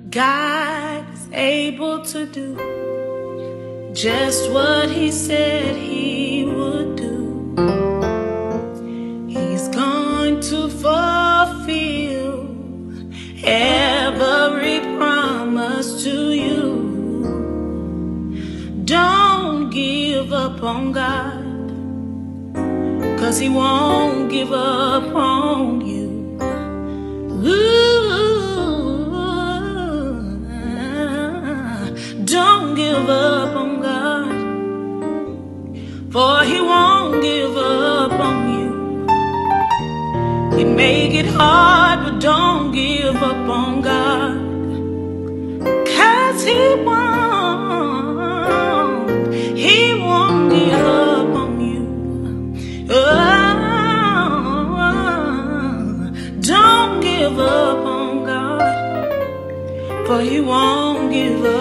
God is able to do just what He said He would do. He's going to fulfill every promise to you. Don't give up on God, 'cause He won't give up on you. Don't give up on God, for He won't give up on you. He make it hard, but don't give up on God, 'cause He won't give up on you. Don't give up on God, for He won't give up.